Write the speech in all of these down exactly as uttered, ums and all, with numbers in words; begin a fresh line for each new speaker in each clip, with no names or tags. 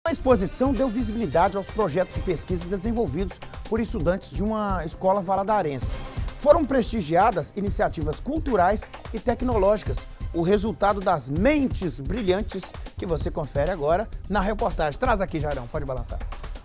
A exposição deu visibilidade aos projetos de pesquisa desenvolvidos por estudantes de uma escola valadarense. Foram prestigiadas iniciativas culturais e tecnológicas, o resultado das mentes brilhantes que você confere agora na reportagem. Traz aqui, Jairão, pode balançar.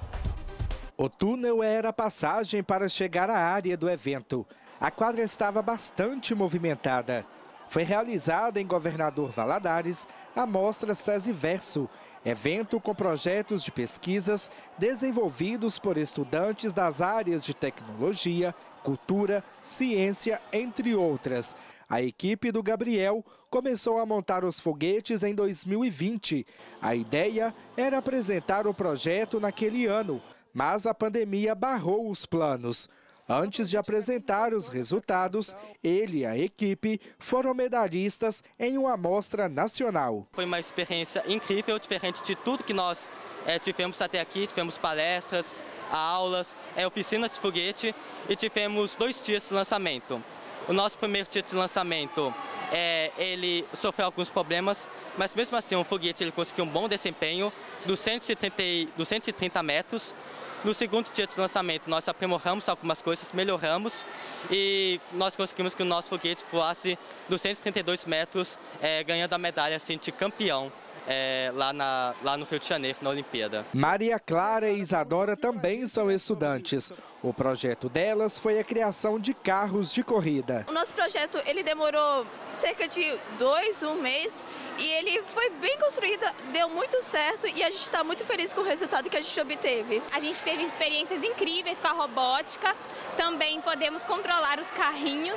O túnel era a passagem para chegar à área do evento. A quadra estava bastante movimentada. Foi realizada em Governador Valadares a mostra SESIverso, evento com projetos de pesquisas desenvolvidos por estudantes das áreas de tecnologia, cultura, ciência, entre outras. A equipe do Gabriel começou a montar os foguetes em dois mil e vinte. A ideia era apresentar o projeto naquele ano, mas a pandemia barrou os planos. Antes de apresentar os resultados, ele e a equipe foram medalhistas em uma amostra nacional.
Foi uma experiência incrível, diferente de tudo que nós é, tivemos até aqui. Tivemos palestras, aulas, é, oficinas de foguete e tivemos dois dias de lançamento. O nosso primeiro dia de lançamento, é, ele sofreu alguns problemas, mas mesmo assim o foguete ele conseguiu um bom desempenho dos cento e trinta, dos cento e trinta metros. No segundo dia de lançamento, nós aprimoramos algumas coisas, melhoramos e nós conseguimos que o nosso foguete voasse dos cento e trinta e dois metros, é, ganhando a medalha assim, de campeão é, lá, na, lá no Rio de Janeiro, na Olimpíada.
Maria Clara e Isadora também são estudantes. O projeto delas foi a criação de carros de corrida.
O nosso projeto ele demorou cerca de dois, um mês e ele foi bem construído, deu muito certo e a gente está muito feliz com o resultado que a gente obteve.
A gente teve experiências incríveis com a robótica, também podemos controlar os carrinhos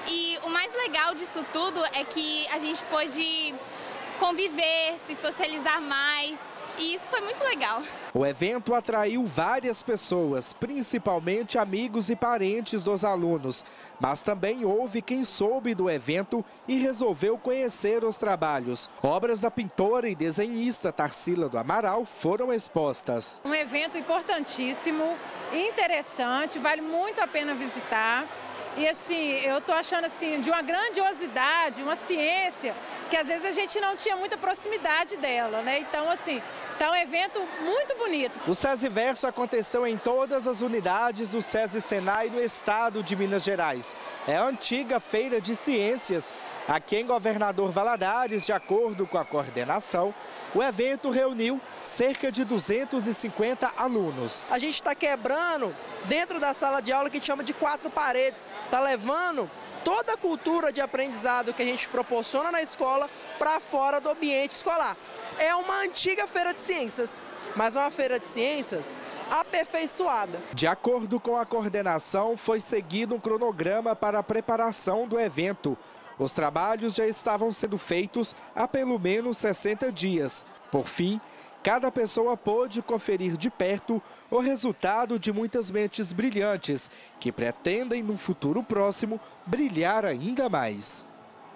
e o mais legal disso tudo é que a gente pôde conviver, se socializar mais. E isso foi muito legal.
O evento atraiu várias pessoas, principalmente amigos e parentes dos alunos. Mas também houve quem soube do evento e resolveu conhecer os trabalhos. Obras da pintora e desenhista Tarsila do Amaral foram expostas.
Um evento importantíssimo, interessante, vale muito a pena visitar. E assim, eu estou achando assim, de uma grandiosidade, uma ciência, que às vezes a gente não tinha muita proximidade dela, né? Então, assim, tá um evento muito bonito.
O SESIverso aconteceu em todas as unidades do SESI Senai no estado de Minas Gerais. É a antiga feira de ciências. Aqui em Governador Valadares, de acordo com a coordenação, o evento reuniu cerca de duzentos e cinquenta alunos.
A gente está quebrando dentro da sala de aula que a gente chama de quatro paredes. Está levando toda a cultura de aprendizado que a gente proporciona na escola para fora do ambiente escolar. É uma antiga feira de ciências, mas é uma feira de ciências aperfeiçoada.
De acordo com a coordenação, foi seguido um cronograma para a preparação do evento. Os trabalhos já estavam sendo feitos há pelo menos sessenta dias. Por fim, cada pessoa pôde conferir de perto o resultado de muitas mentes brilhantes que pretendem, num futuro próximo, brilhar ainda mais.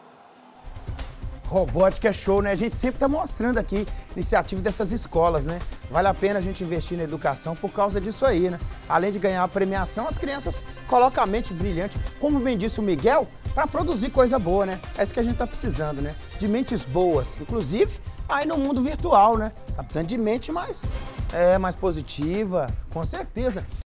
Robótica é show, né? A gente sempre está mostrando aqui iniciativa dessas escolas, né? Vale a pena a gente investir na educação por causa disso aí, né? Além de ganhar a premiação, as crianças colocam a mente brilhante, como bem disse o Miguel, para produzir coisa boa, né? É isso que a gente está precisando, né? De mentes boas, inclusive aí no mundo virtual, né? Tá precisando de mente mais, é, mais positiva, com certeza.